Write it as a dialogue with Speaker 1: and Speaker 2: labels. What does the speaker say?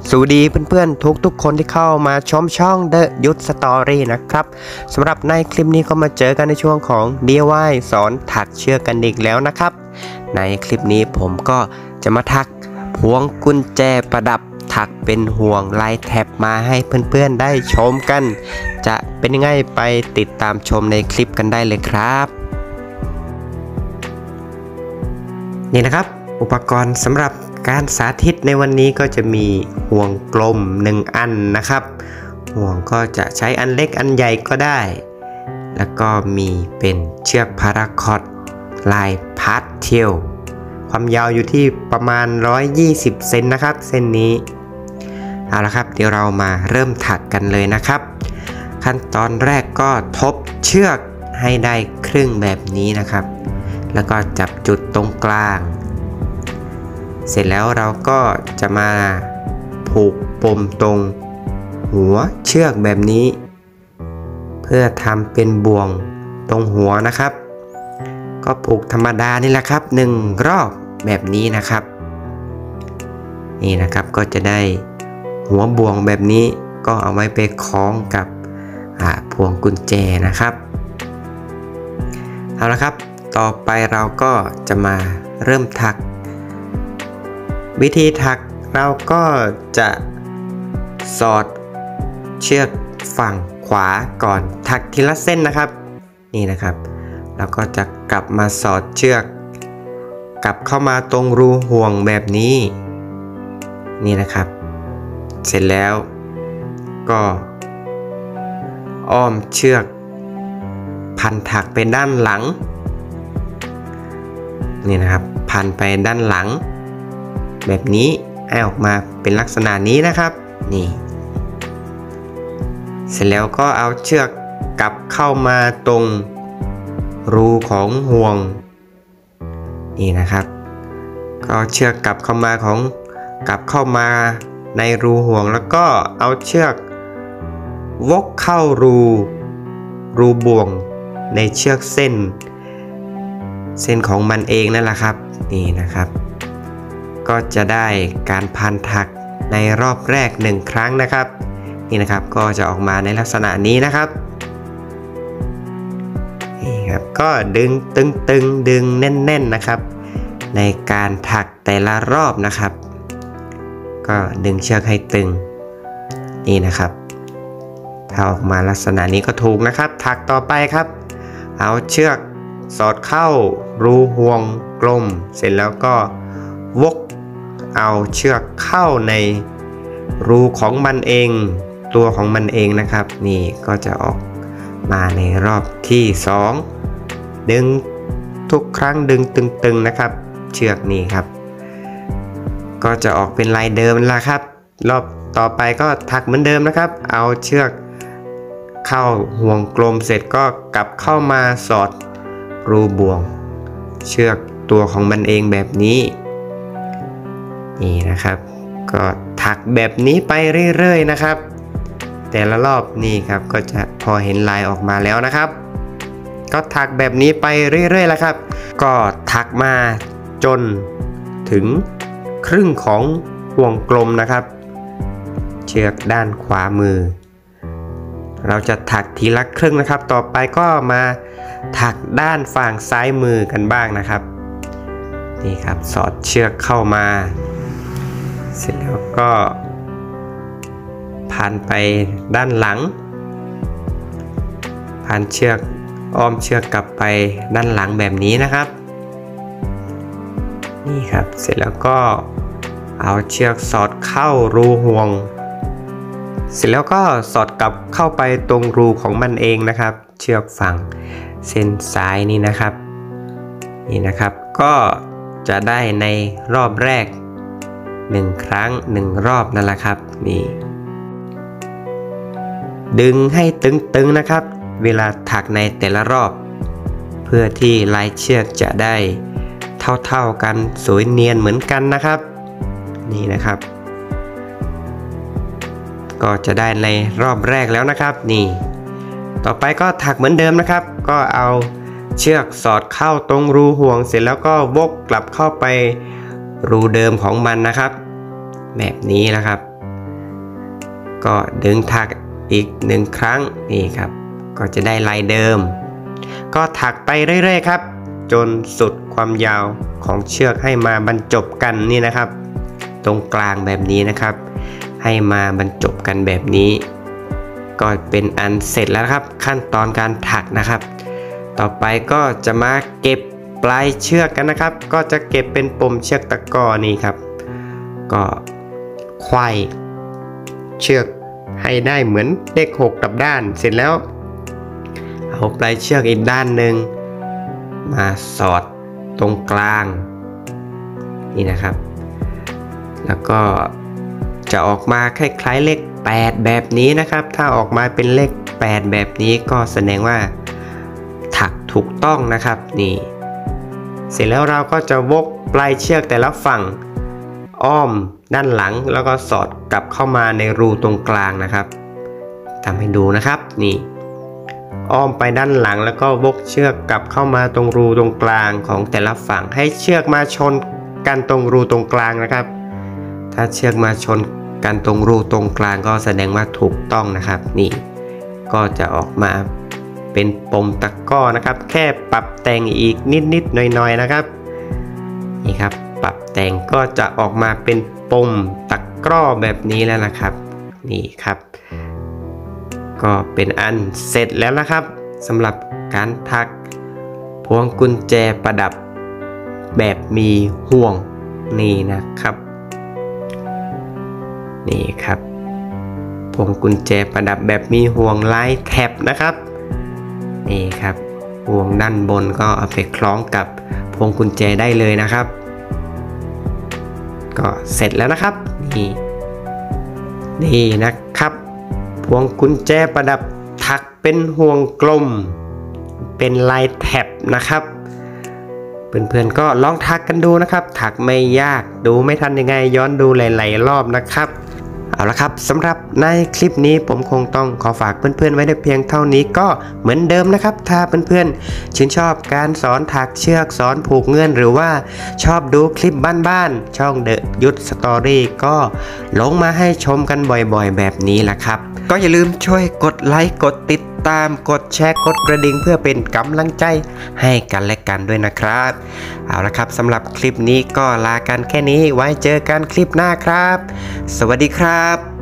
Speaker 1: สวัสดีเพื่อนๆทุกคนที่เข้ามาชมช่อง The Youth Story นะครับสำหรับในคลิปนี้ก็มาเจอกันในช่วงของ DIY สอนถักเชือกกันอีกแล้วนะครับในคลิปนี้ผมก็จะมาถักพวงกุญแจประดับถักเป็นห่วงลายแท็บมาให้เพื่อนๆได้ชมกันจะเป็นยังไงไปติดตามชมในคลิปกันได้เลยครับนี่นะครับอุปกรณ์สำหรับการสาธิตในวันนี้ก็จะมีห่วงกลม1อันนะครับห่วงก็จะใช้อันเล็กอันใหญ่ก็ได้แล้วก็มีเป็นเชือกพาราคอตลายพาสเทลความยาวอยู่ที่ประมาณ120เซนนะครับเส้นนี้เอาละครับเดี๋ยวเรามาเริ่มถักกันเลยนะครับขั้นตอนแรกก็ทบเชือกให้ได้ครึ่งแบบนี้นะครับแล้วก็จับจุดตรงกลางเสร็จแล้วเราก็จะมาผูกปมตรงหัวเชือกแบบนี้เพื่อทำเป็นบ่วงตรงหัวนะครับก็ผูกธรรมดานี่แหละครับ1รอบแบบนี้นะครับนี่นะครับก็จะได้หัวบ่วงแบบนี้ก็เอาไว้ไปคล้องกับพวงกุญแจนะครับเอาละครับต่อไปเราก็จะมาเริ่มถักวิธีถักเราก็จะสอดเชือกฝั่งขวาก่อนถักทีละเส้นนะครับนี่นะครับเราก็จะกลับมาสอดเชือกกลับเข้ามาตรงรูห่วงแบบนี้นี่นะครับเสร็จแล้วก็อ้อมเชือกพันถักไปด้านหลังนี่นะครับพันไปด้านหลังแบบนี้ให้ออกมาเป็นลักษณะนี้นะครับนี่เสร็จแล้วก็เอาเชือกกลับเข้ามาตรงรูของห่วงนี่นะครับก็เชือกกลับเข้ามาในรูห่วงแล้วก็เอาเชือกวกเข้ารูบ่วงในเชือกเส้นของมันเองนั่นแหละครับนี่นะครับก็จะได้การพันถักในรอบแรก1ครั้งนะครับนี่นะครับก็จะออกมาในลักษณะนี้นะครับนี่ครับก็ดึงตึงดึงแน่นๆนะครับในการถักแต่ละรอบนะครับก็ดึงเชือกให้ตึงนี่นะครับถ้าออกมาลักษณะนี้ก็ถูกนะครับถักต่อไปครับเอาเชือกสอดเข้ารูห่วงกลมเสร็จแล้วก็วกเอาเชือกเข้าในรูของมันเองตัวของมันเองนะครับนี่ก็จะออกมาในรอบที่2ดึงทุกครั้งดึงตึงๆนะครับเชือกนี้ครับก็จะออกเป็นลายเดิมแล้วครับรอบต่อไปก็ถักเหมือนเดิมนะครับเอาเชือกเข้าห่วงกลมเสร็จก็กลับเข้ามาสอดรูบ่วงเชือกตัวของมันเองแบบนี้นี่นะครับก็ถักแบบนี้ไปเรื่อยๆนะครับแต่ละรอบนี่ครับก็จะพอเห็นลายออกมาแล้วนะครับก็ถักแบบนี้ไปเรื่อยๆแล้วครับก็ถักมาจนถึงครึ่งของห่วงกลมนะครับเชือกด้านขวามือเราจะถักทีละครึ่งนะครับต่อไปก็มาถักด้านฝั่งซ้ายมือกันบ้างนะครับนี่ครับสอดเชือกเข้ามาเสร็จแล้วก็พันไปด้านหลังพันเชือกอ้อมเชือกกลับไปด้านหลังแบบนี้นะครับนี่ครับเสร็จแล้วก็เอาเชือกสอดเข้ารูห่วงเสร็จแล้วก็สอดกลับเข้าไปตรงรูของมันเองนะครับเชือกฝั่งเส้นซ้ายนี่นะครับนี่นะครับก็จะได้ในรอบแรก1ครั้ง1รอบนั่นแหละครับนี่ดึงให้ตึงๆนะครับเวลาถักในแต่ละรอบเพื่อที่ลายเชือกจะได้เท่ากันสวยเนียนเหมือนกันนะครับนี่นะครับก็จะได้ในรอบแรกแล้วนะครับนี่ต่อไปก็ถักเหมือนเดิมนะครับก็เอาเชือกสอดเข้าตรงรูห่วงเสร็จแล้วก็วกกลับเข้าไปรูเดิมของมันนะครับแบบนี้นะครับก็ดึงถักอีก1ครั้งนี่ครับก็จะได้ลายเดิมก็ถักไปเรื่อยๆครับจนสุดความยาวของเชือกให้มาบรรจบกันนี่นะครับตรงกลางแบบนี้นะครับให้มาบรรจบกันแบบนี้ก็เป็นอันเสร็จแล้วครับขั้นตอนการถักนะครับต่อไปก็จะมาเก็บปลายเชือกกันนะครับก็จะเก็บเป็นปมเชือกตะกร้อนี่ครับก็ไขว้เชือกให้ได้เหมือนเลข6กับด้านเสร็จแล้วเอาปลายเชือกอีกด้านหนึ่งมาสอดตรงกลางนี่นะครับแล้วก็จะออกมาคล้ายๆเลข8แบบนี้นะครับถ้าออกมาเป็นเลข8แบบนี้ก็แสดงว่าถักถูกต้องนะครับนี่เสร็จแล้วเราก็จะวกปลายเชือกแต่ละฝั่งอ้อมด้านหลังแล้วก็สอดกลับเข้ามาในรูตรงกลางนะครับทำให้ดูนะครับนี่อ้อมไปด้านหลังแล้วก็วกเชือกกลับเข้ามาตรงรูตรงกลางของแต่ละฝั่งให้เชือกมาชนกันตรงรูตรงกลางนะครับถ้าเชือกมาชนกันตรงรูตรงกลางก็แสดงว่าถูกต้องนะครับนี่ก็จะออกมาเป็นปมตะกร้อนะครับแค่ปรับแต่งอีกนิดๆหน่อยๆนะครับนี่ครับปรับแต่งก็จะออกมาเป็นปมตะกร้อแบบนี้แล้วนะครับนี่ครับก็เป็นอันเสร็จแล้วนะครับสำหรับการถักพวงกุญแจประดับแบบมีห่วงนี่นะครับนี่ครับพวงกุญแจประดับแบบมีห่วงลายแท็บนะครับนี่ครับห่วงด้านบนก็เอาไปคล้องกับพวงกุญแจได้เลยนะครับก็เสร็จแล้วนะครับนี่นะครับพวงกุญแจประดับถักเป็นห่วงกลมเป็นลายแท็บนะครับเพื่อนๆก็ลองถักกันดูนะครับถักไม่ยากดูไม่ทันยังไงย้อนดูหลายๆรอบนะครับเอาละครับสำหรับในคลิปนี้ผมคงต้องขอฝากเพื่อนๆไว้ในเพียงเท่านี้ก็เหมือนเดิมนะครับถ้าเพื่อนๆชื่นชอบการสอนถักเชือกสอนผูกเงื่อนหรือว่าชอบดูคลิปบ้านๆช่อง The Youth Story ก็ลงมาให้ชมกันบ่อยๆแบบนี้แหละครับก็อย่าลืมช่วยกดไลค์กดติดตามกดแชร์กดกระดิ่งเพื่อเป็นกำลังใจให้กันและกันด้วยนะครับเอาละครับสำหรับคลิปนี้ก็ลากันแค่นี้ไว้เจอกันคลิปหน้าครับสวัสดีครับ